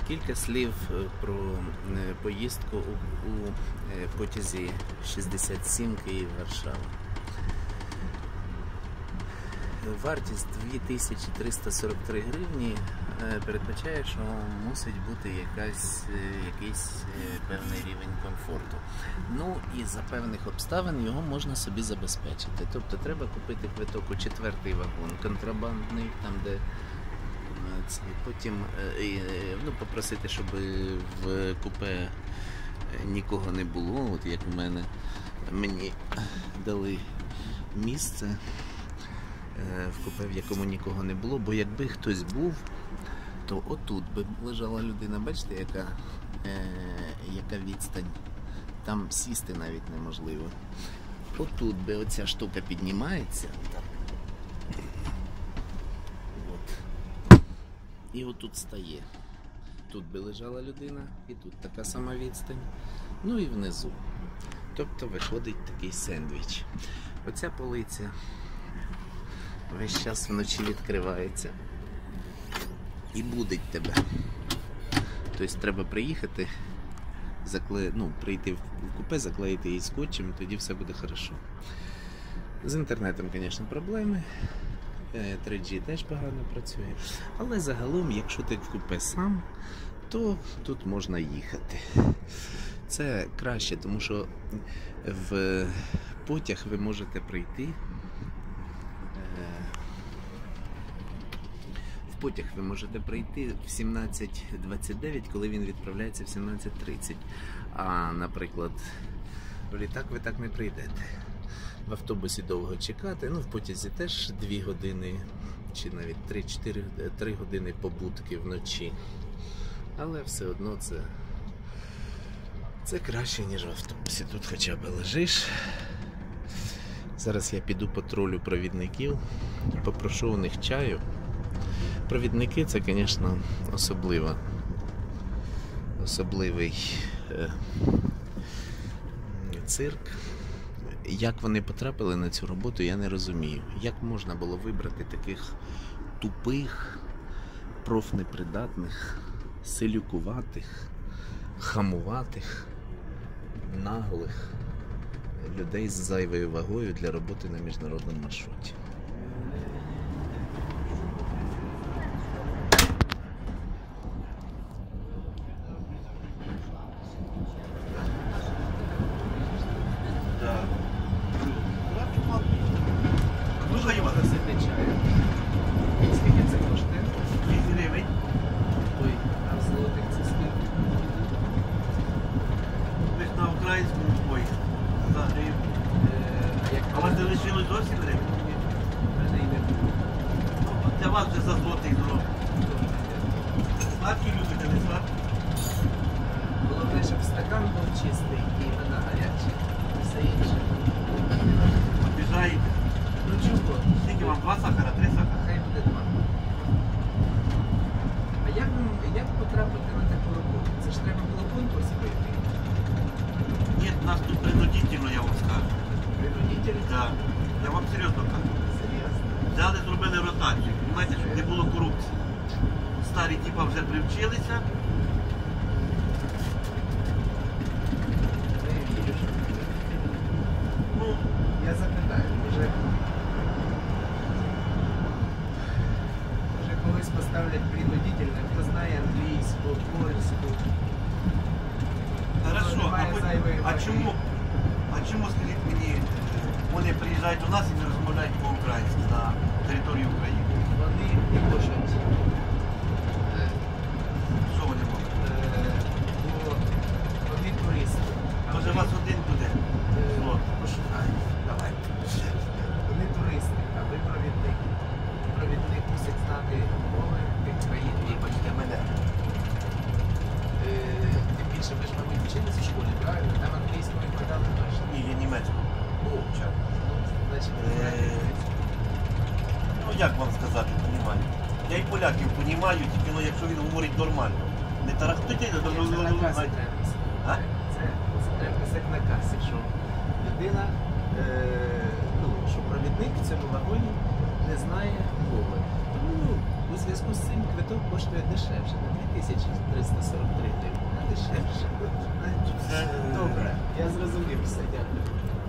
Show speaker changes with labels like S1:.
S1: Кілька слів про поїздку у потязі 67 Київ-Варшава. Вартість 2343 гривні передбачає, що мусить бути якийсь певний рівень комфорту. Ну і за певних обставин його можна собі забезпечити. Тобто треба купити квиток у 4-й вагон, контрабандний, там де потім попросити, щоб в купе нікого не було, от як в мене. Мені дали місце в купе, в якому нікого не було, бо якби хтось був, то отут би лежала людина, бачите, яка відстань, там сісти навіть неможливо. Отут би оця штука піднімається, і отут стає. Тут би лежала людина, і тут така сама відстань, ну і внизу. Тобто виходить такий сендвіч. Оця полиця весь час вночі відкривається і будить тебе. Тобто треба приїхати, прийти в купе, заклеїти її скотчем, і тоді все буде хорошо. З інтернетом, звісно, проблеми. 3G теж погано працює. Але загалом, якщо ти в купе сам, то тут можна їхати. Це краще, тому що в потяг ви можете прийти. В потяг ви можете прийти в 17:29, коли він відправляється в 17:30. А, наприклад, в літак ви так не прийдете. В автобусі довго чекати, в потязі теж 2 години, чи навіть 3 години побудки вночі. Але все одно це краще, ніж в автобусі. Тут хоча б лежиш. Зараз я піду патрулю провідників, попрошу у них чаю. Провідники — це, звісно, особливий цирк. Як вони потрапили на цю роботу, я не розумію. Як можна було вибрати таких тупих, профнепридатних, селюкуватих, хамуватих, наглих людей з зайвою вагою для роботи на міжнародному маршруті.
S2: Скільки це коштує? 2 гривень.
S1: Ой, а в золотих це скільки?
S2: Ви ж на українському бої за гривень. А вас не лишилось зовсім гривень? Для вас вже за злотих зроблено. Сладкі любите, не сладкі?
S1: Головне, щоб стакан був чистий і вона гаряча. Все інше.
S2: Обіжаєте.
S1: Ну чого?
S2: Скільки вам? 2 сахара, 3 сахара?
S1: Хай буде 2. А як потрапити на таку роботу? Це ж треба було конкурс пройти.
S2: Ні, нас тут принудительно, я вам скажу.
S1: Принудительно?
S2: Так. Я вам серйозно кажу.
S1: Серйозно?
S2: Взяли, зробили ротацію. Понимаєте, щоб не було корупції. Старі типа вже привчилися.
S1: Не вірю, що.
S2: Ну,
S1: Я запитаю, може когось поставлять принудительно, хто знає англійську, польську.
S2: хорошо,
S1: Немає
S2: а чому, скажіть мені, вони приїжджають до нас і не розмовляють по-українськи на території України?
S1: Вони не хочуть.
S2: Що вони можуть?
S1: Бо вони туристи.
S2: Може вас один буде?
S1: Пошукай. Давай. Вони туристи, а ви провідник. Провідник мусить знати мови тих країн, вибачте мене. Тим більше ви ж, мабуть, вчились у школі, правильно? Там англійську викладали точно.
S2: Ні, я німецьку.
S1: О, чого? Значить,
S2: Ну як вам сказати, понімаю. Я і поляків понімаю, тільки якщо він говорить нормально. Не тарахтуйте,
S1: це наказ треба писати.
S2: А?
S1: Це треба писати наказ, що людина, що провідник в цьому вагоні не знає мови. Тому у зв'язку з цим квиток коштує дешевше, на 2343 гривні, а дешевше.
S2: Це,
S1: Добре, я зрозумів все, дякую.